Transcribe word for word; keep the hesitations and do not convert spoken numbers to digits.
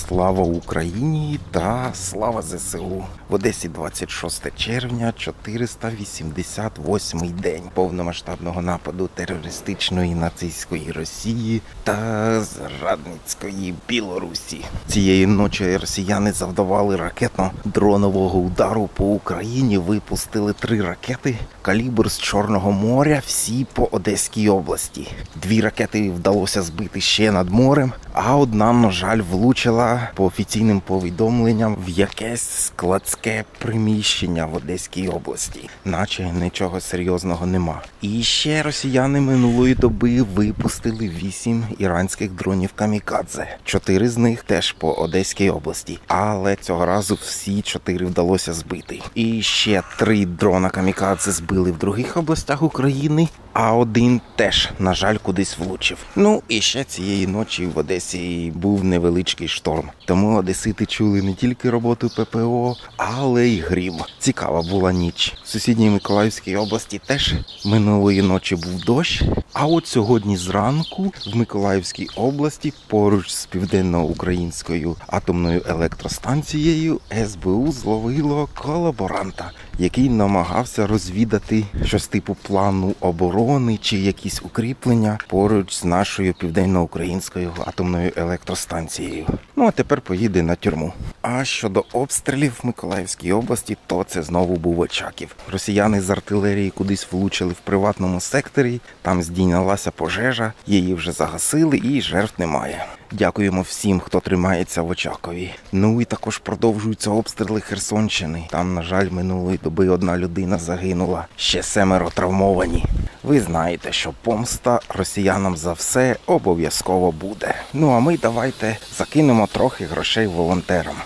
Слава Україні та слава зе се у! В Одесі двадцять шосте червня, чотириста вісімдесят восьмий день повномасштабного нападу терористичної нацистської Росії та зрадницької Білорусі. Цієї ночі росіяни завдавали ракетно-дронового удару по Україні, випустили три ракети калібр з Чорного моря, всі по Одеській області. Дві ракети вдалося збити ще над морем, а одна, на жаль, влучила, по офіційним повідомленням, в якесь складське приміщення в Одеській області. Наче нічого серйозного нема. І ще росіяни минулої доби випустили вісім іранських дронів камікадзе. Чотири з них теж по Одеській області. Але цього разу всі чотири вдалося збити. І ще три дрона камікадзе збили в других областях України, а один теж, на жаль, кудись влучив. Ну і ще цієї ночі в Одесі був невеличкий шторм. Тому одесити чули не тільки роботу пе пе о, але й грім. Цікава була ніч. В сусідній Миколаївській області теж минулої ночі був дощ. А от сьогодні зранку в Миколаївській області поруч з Південно-Українською атомною електростанцією ес бе у зловило колаборанта, який намагався розвідати щось типу плану оборони чи якісь укріплення поруч з нашою Південно-Українською атомною електростанцією. Ну а тепер поїде на тюрму. А щодо обстрілів в Миколаївській області, то це знову був Очаків. Росіяни з артилерії кудись влучили в приватному секторі, там здійнялася пожежа, її вже загасили і жертв немає. Дякуємо всім, хто тримається в Очакові. Ну і також продовжуються обстріли Херсонщини. Там, на жаль, минулої доби одна людина загинула, ще семеро травмовані. Ви знаєте, що помста росіянам за все обов'язково буде. Ну а ми давайте закинемо трохи грошей волонтерам.